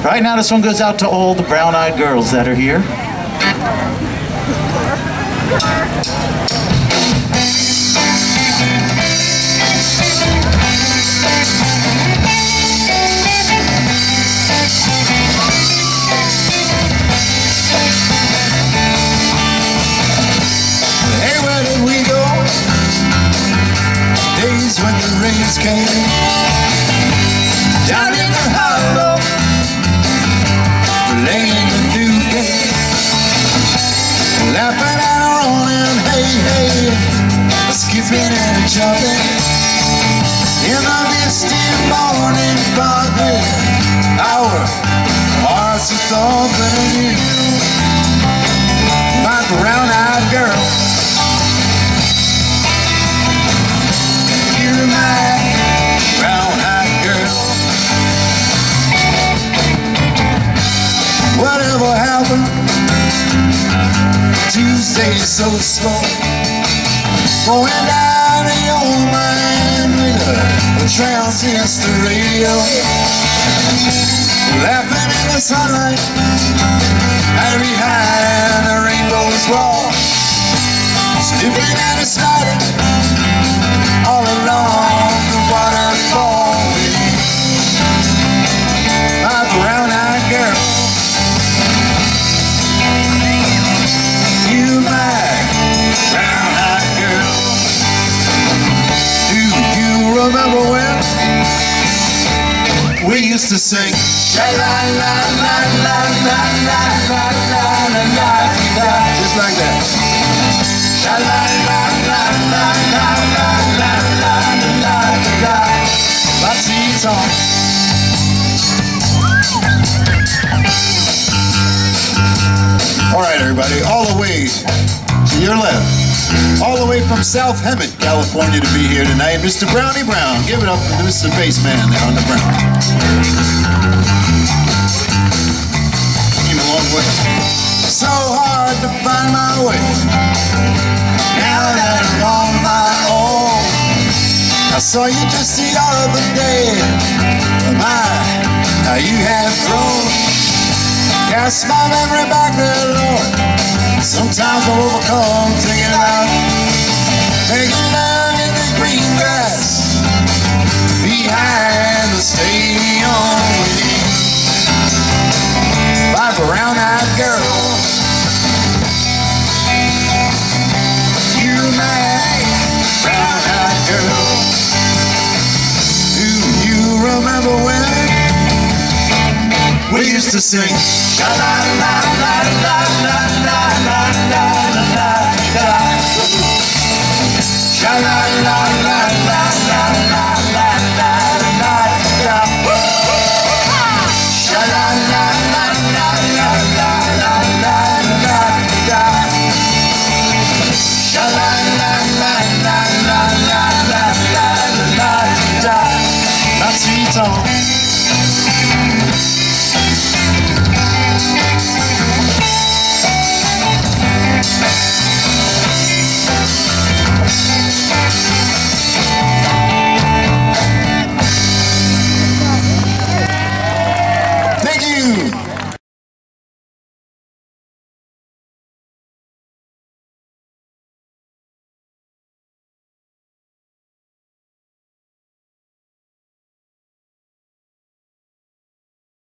Right now, this one goes out to all the brown-eyed girls that are here. Hey, where did we go? Days when the rains came down in the hollow, laying the new day, laughing and rolling, hey, hey, skipping and jumping in the misty morning fog. Our hearts are thumping. My brown-eyed girl, you're my brown-eyed girl. Whatever happened Tuesday so slow, going down the old mine with a transistor radio, laughing in the sunlight and behind the rainbow's wall, slipping and sliding all along the waterfall. My brown-eyed girl, you my brown-eyed girl. Do you remember when we used to sing sha-la-la-la-la-la-la-la-la-la-la, just like that? Sha-la-la-la-la-la-la-la-la-la. Let's see you talk. All right, everybody, all the way to your left, all the way from South Hemet, California, to be here tonight, Mr. Brownie Brown. Give it up for Mr. Bassman there on the Brown. Came a long way. So hard to find my way, now that I'm on my own. I saw you just the other day, my, how you have grown. Cast my memory back there, Lord. Sometimes I'm overcome thinking about making love in the green grass behind the stadium. My brown-eyed girl, you're my brown-eyed girl. Do you remember when we used to sing sha-la-la-la?